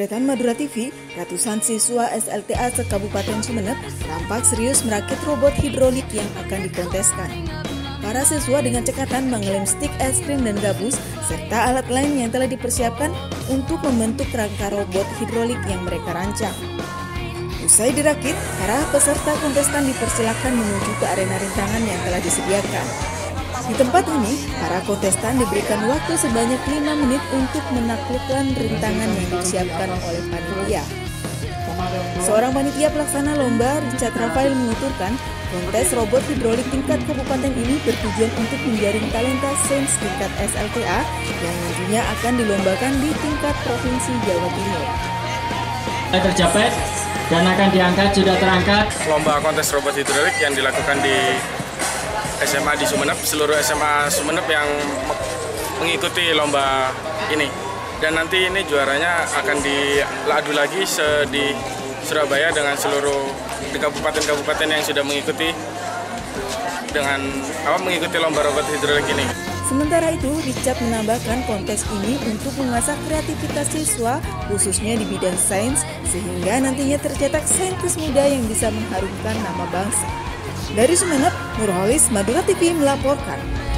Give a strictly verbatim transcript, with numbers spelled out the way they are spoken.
Jempretan Madura T V, ratusan siswa S L T A se-Kabupaten Sumeneb tampak serius merakit robot hidrolik yang akan dikonteskan. Para siswa dengan cekatan mengelem stik es krim dan gabus, serta alat lain yang telah dipersiapkan untuk membentuk rangka robot hidrolik yang mereka rancang. Usai dirakit, para peserta kontestan dipersilakan menuju ke arena rintangan yang telah disediakan. Di tempat ini, para kontestan diberikan waktu sebanyak lima menit untuk menaklukkan rintangan yang disiapkan oleh panitia. Seorang panitia pelaksana lomba, Richard Rafael, menuturkan kontes robot hidrolik tingkat kabupaten ini bertujuan untuk menjaring talenta sains tingkat S L T A yang nantinya akan dilombakan di tingkat provinsi Jawa Timur. Tercapai dan akan diangkat, sudah terangkat. Lomba kontes robot hidrolik yang dilakukan di S M A di Sumeneb, seluruh S M A Sumeneb yang mengikuti lomba ini. Dan nanti ini juaranya akan diadu lagi di Surabaya dengan seluruh di kabupaten-kabupaten yang sudah mengikuti dengan apa mengikuti lomba robot hidrolik ini. Sementara itu, Richard menambahkan kontes ini untuk mengasah kreativitas siswa khususnya di bidang sains sehingga nantinya tercetak saintis muda yang bisa mengharumkan nama bangsa. Dari Sumeneb, Nurholis, Madura T V melaporkan.